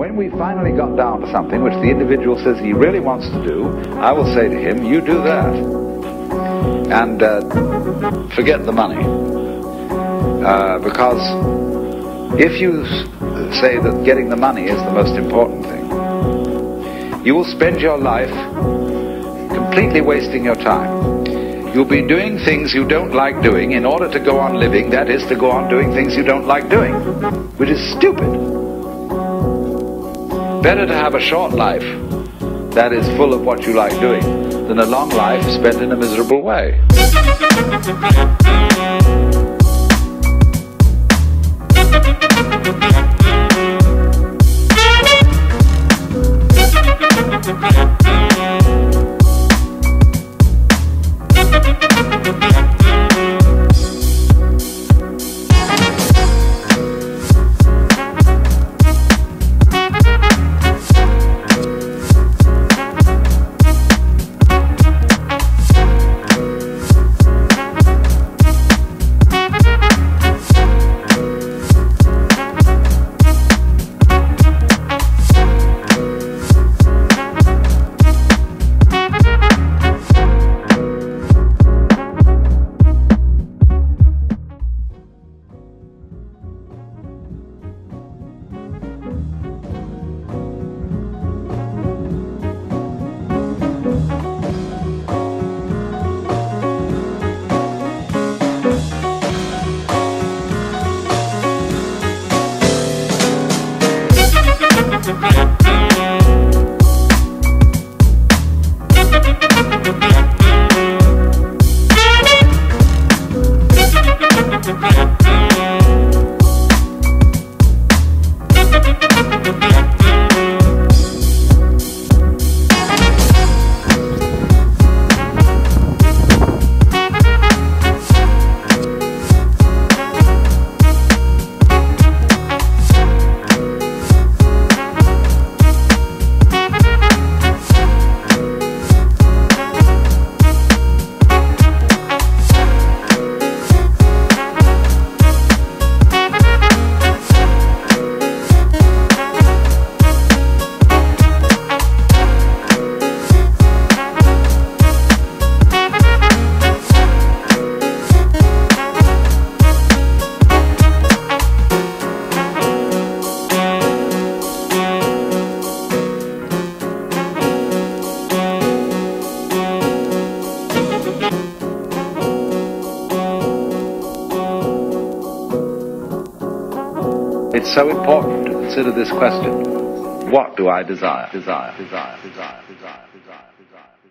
when we finally got down to something which the individual says he really wants to do, I will say to him, you do that. And forget the money. Because if you say that getting the money is the most important thing, you will spend your life completely wasting your time. You'll be doing things you don't like doing in order to go on living, that is, to go on doing things you don't like doing, which is stupid. Better to have a short life that is full of what you like doing than a long life spent in a miserable way. It's so important to consider this question. What do I desire? Desire.